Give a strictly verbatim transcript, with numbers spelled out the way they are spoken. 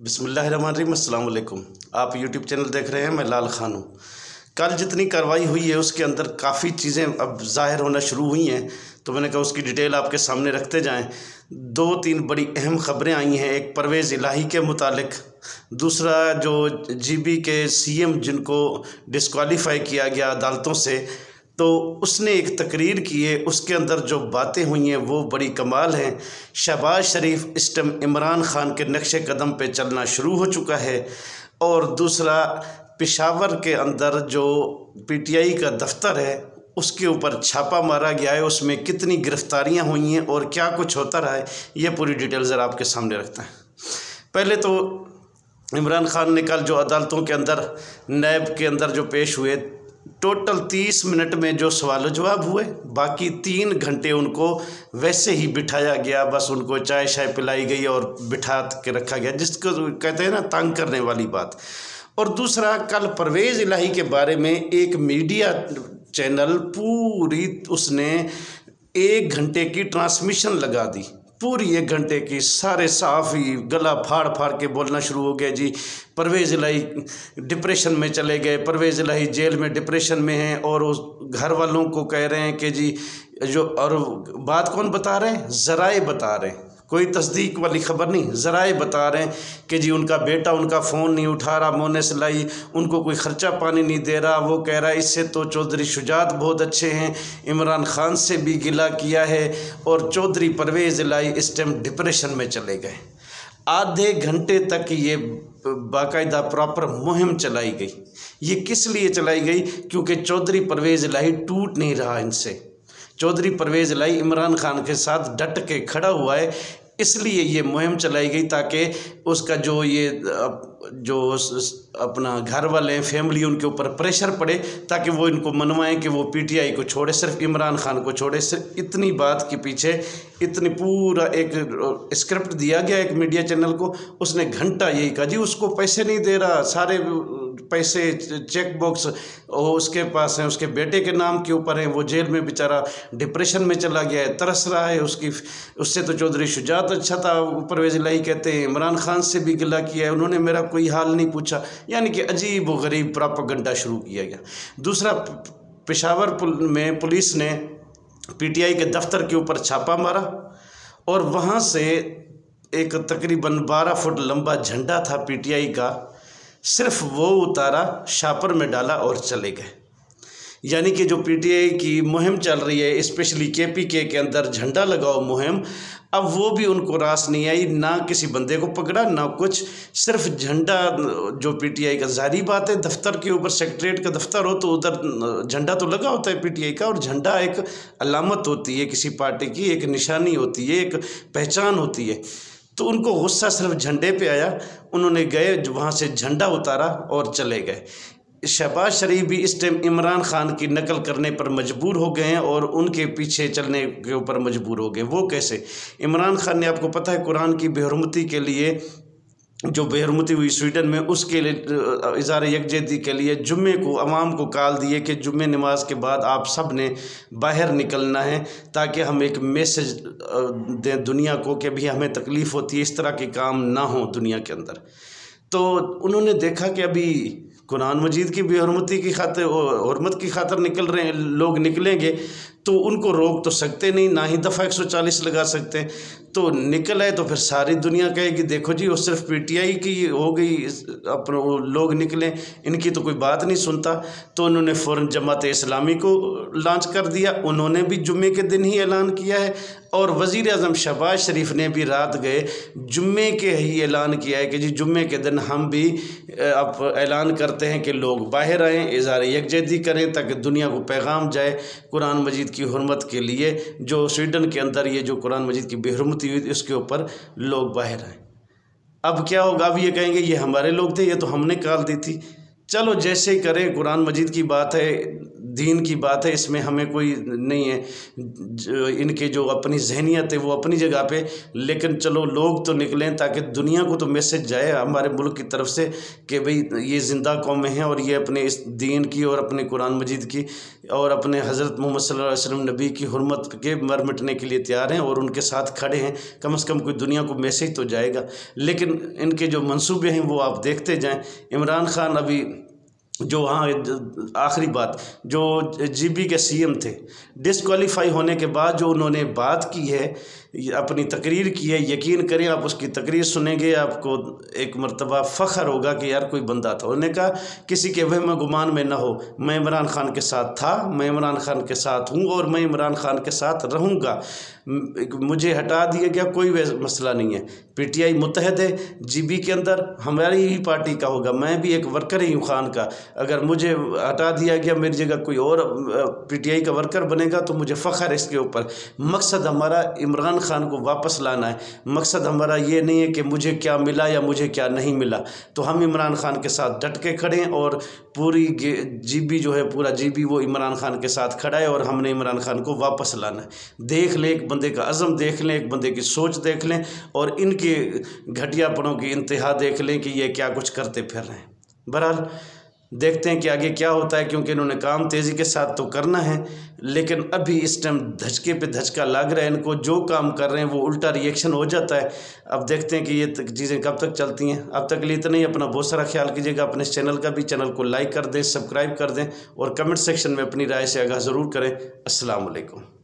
बिस्मिल्लाहिर्रहमानिर्रहीम, अस्सलाम वालेकुम। आप यूट्यूब चैनल देख रहे हैं, मैं लाल खान हूँ। कल जितनी कार्रवाई हुई है उसके अंदर काफ़ी चीज़ें अब ज़ाहिर होना शुरू हुई हैं, तो मैंने कहा उसकी डिटेल आपके सामने रखते जाएं। दो तीन बड़ी अहम ख़बरें आई हैं, एक परवेज़ इलाही के मुतालिक, दूसरा जो जीबी के सीएम जिनको डिस्क्वालीफाई किया गया अदालतों से, तो उसने एक तकरीर की है, उसके अंदर जो बातें हुई हैं वो बड़ी कमाल हैं। शहबाज शरीफ इस टाइम इमरान ख़ान के नक्शे कदम पे चलना शुरू हो चुका है। और दूसरा, पेशावर के अंदर जो पीटीआई का दफ्तर है उसके ऊपर छापा मारा गया है, उसमें कितनी गिरफ्तारियां हुई हैं और क्या कुछ होता रहा है, ये पूरी डिटेल ज़रा आपके सामने रखते हैं। पहले तो इमरान ख़ान ने कल जो अदालतों के अंदर नैब के अंदर जो पेश हुए, टोटल तीस मिनट में जो सवाल जवाब हुए, बाकी तीन घंटे उनको वैसे ही बिठाया गया, बस उनको चाय शाय पिलाई गई और बिठा के रखा गया, जिसको कहते हैं ना तंग करने वाली बात। और दूसरा, कल परवेज़ इलाही के बारे में एक मीडिया चैनल पूरी उसने एक घंटे की ट्रांसमिशन लगा दी, पूरी एक घंटे की, सारे साफ ही गला फाड़ फाड़ के बोलना शुरू हो गया जी परवेज़ इलाही डिप्रेशन में चले गए, परवेज़ इलाही जेल में डिप्रेशन में हैं, और उस घर वालों को कह रहे हैं कि जी जो, और बात कौन बता रहे हैं, ज़राए बता रहे हैं, कोई तस्दीक वाली ख़बर नहीं, ज़राए बता रहे हैं कि जी उनका बेटा उनका फ़ोन नहीं उठा रहा, मोनेस लाई उनको कोई ख़र्चा पानी नहीं दे रहा। वो कह रहा है इससे तो चौधरी शुजात बहुत अच्छे हैं, इमरान ख़ान से भी गिला किया है, और चौधरी परवेज़ इलाही इस टाइम डिप्रेशन में चले गए। आधे घंटे तक ये बाकायदा प्रॉपर मुहिम चलाई गई। ये किस लिए चलाई गई? क्योंकि चौधरी परवेज़ इलाही टूट नहीं रहा इनसे। चौधरी परवेज़ इलाही इमरान ख़ान के साथ डट के खड़ा हुआ है, इसलिए ये मुहिम चलाई गई ताकि उसका जो ये जो अपना घर वाले फैमिली उनके ऊपर प्रेशर पड़े, ताकि वो इनको मनवाएं कि वो पीटीआई को छोड़े, सिर्फ इमरान ख़ान को छोड़े। सिर्फ इतनी बात के पीछे इतनी पूरा एक स्क्रिप्ट दिया गया एक मीडिया चैनल को, उसने घंटा यही कहा जी उसको पैसे नहीं दे रहा, सारे पैसे चेक बॉक्स उसके पास हैं, उसके बेटे के नाम के ऊपर हैं, वो जेल में बेचारा डिप्रेशन में चला गया है, तरस रहा है उसकी, उससे तो चौधरी शुजात अच्छा था। परवेज़ इलाही कहते हैं इमरान ख़ान से भी गिला किया है, उन्होंने मेरा कोई हाल नहीं पूछा, यानी कि अजीब व गरीब प्रोपेगेंडा शुरू किया गया। दूसरा, पेशावर में पुलिस ने पीटीआई के दफ्तर के ऊपर छापा मारा और वहाँ से एक तकरीबन बारह फुट लंबा झंडा था पीटीआई का, सिर्फ वो उतारा, शापर में डाला और चले गए। यानी कि जो पीटीआई की मुहिम चल रही है, स्पेशली केपीके के अंदर झंडा लगाओ मुहिम, अब वो भी उनको रास नहीं आई, ना किसी बंदे को पकड़ा ना कुछ, सिर्फ झंडा जो पीटीआई का, जारी बात है दफ्तर के ऊपर, सेक्रेटरीट का दफ्तर हो तो उधर झंडा तो लगा होता है पीटीआई का, और झंडा एक अलामत होती है किसी पार्टी की, एक निशानी होती है, एक पहचान होती है। तो उनको गुस्सा सिर्फ झंडे पे आया, उन्होंने गए वहाँ से झंडा उतारा और चले गए। शहबाज शरीफ भी इस टाइम इमरान ख़ान की नकल करने पर मजबूर हो गए हैं और उनके पीछे चलने के ऊपर मजबूर हो गए। वो कैसे? इमरान ख़ान ने, आपको पता है, कुरान की बेहरमती के लिए, जो बेहरमती हुई स्वीडन में, उसके लिए इज़हार यकजहती के लिए जुम्मे को अवाम को कॉल दिए कि जुम्मे नमाज के बाद आप सब ने बाहर निकलना है, ताकि हम एक मैसेज दें दुनिया को कि भी हमें तकलीफ़ होती है, इस तरह के काम ना हो दुनिया के अंदर। तो उन्होंने देखा कि अभी कुरान मजीद की बेहरमती की खातिर, हुर्मत की खातिर निकल रहे हैं लोग, निकलेंगे तो उनको रोक तो सकते नहीं, ना ही दफ़ा एक सौ चालीस लगा सकते हैं। तो निकल आए तो फिर सारी दुनिया कहेगी देखो जी वो सिर्फ पीटीआई की हो गई, अपने लोग निकले, इनकी तो कोई बात नहीं सुनता। तो उन्होंने फ़ौरन जमात इस्लामी को लॉन्च कर दिया, उन्होंने भी जुम्मे के दिन ही ऐलान किया है, और वज़ीर आज़म शहबाज शरीफ ने भी रात गए जुम्मे के ही ऐलान किया है कि जी जुम्मे के दिन हम भी अब ऐलान करते हैं कि लोग बाहर आएँ, इज़हार यकजहती करें, ताकि दुनिया को पैगाम जाए कुरान मजीद की हुर्मत के लिए, जो स्वीडन के अंदर ये जो कुरान मजीद की बेहरमती हुई उसके ऊपर लोग बाहर आए। अब क्या होगा? अब ये कहेंगे ये हमारे लोग थे, ये तो हमने कॉल दी थी। चलो जैसे ही करें, कुरान मजीद की बात है, दीन की बात है, इसमें हमें कोई नहीं है। जो इनके जो अपनी जहनीत है वो अपनी जगह पे, लेकिन चलो लोग तो निकलें ताकि दुनिया को तो मैसेज जाए हमारे मुल्क की तरफ से कि भाई ये ज़िंदा कौमें हैं और ये अपने इस दीन की और अपने कुरान मजीद की और अपने हज़रत मोहम्मद सल्लल्लाहु अलैहि वसल्लम नबी की हुर्मत के मर मिटने के लिए तैयार हैं और उनके साथ खड़े हैं। कम से कम कोई दुनिया को मैसेज तो जाएगा। लेकिन इनके जो मंसूबे हैं वो आप देखते जाएं। इमरान खान अभी जो हाँ आखिरी बात, जो जीबी के सीएम थे, डिसक्वालीफाई होने के बाद जो उन्होंने बात की है, अपनी तकरीर की है, यकीन करें आप उसकी तकरीर सुनेंगे आपको एक मरतबा फ़ख्र होगा कि यार कोई बंदा था। उन्होंने कहा किसी के वहम गुमान में ना हो, मैं इमरान खान के साथ था, मैं इमरान खान के साथ हूँ और मैं इमरान खान के साथ रहूँगा। मुझे हटा दिया गया कोई मसला नहीं है। पीटीआई मुत्तहद है, जीबी के अंदर हमारी ही पार्टी का होगा, मैं भी एक वर्कर ही हूँ खान का। अगर मुझे हटा दिया गया, मेरी जगह कोई और पीटीआई का वर्कर बनेगा तो मुझे फ़ख्र है इसके ऊपर। मकसद हमारा इमरान खान को वापस लाना है। मकसद हमारा ये नहीं है कि मुझे क्या मिला या मुझे क्या नहीं मिला। तो हम इमरान खान के साथ डट के खड़े हैं और पूरी जीबी जो है, पूरा जीबी वो इमरान खान के साथ खड़ा है और हमने इमरान खान को वापस लाना है। देख लें, एक बंदे का अज़म देख लें, एक बंदे की सोच देख लें और इनके घटियापनों की इंतहा देख लें कि ये क्या कुछ करते फिर रहे हैं। बहरहाल देखते हैं कि आगे क्या होता है, क्योंकि इन्होंने काम तेज़ी के साथ तो करना है, लेकिन अभी इस टाइम धचके पे धचका लग रहा है इनको। जो काम कर रहे हैं वो उल्टा रिएक्शन हो जाता है। अब देखते हैं कि ये चीज़ें कब तक चलती हैं। अब तक लिए इतना ही। अपना बहुत सारा ख्याल कीजिएगा। अपने इस चैनल का भी, चैनल को लाइक कर दें, सब्सक्राइब कर दें और कमेंट सेक्शन में अपनी राय से आगाह ज़रूर करें। अस्सलाम वालेकुम।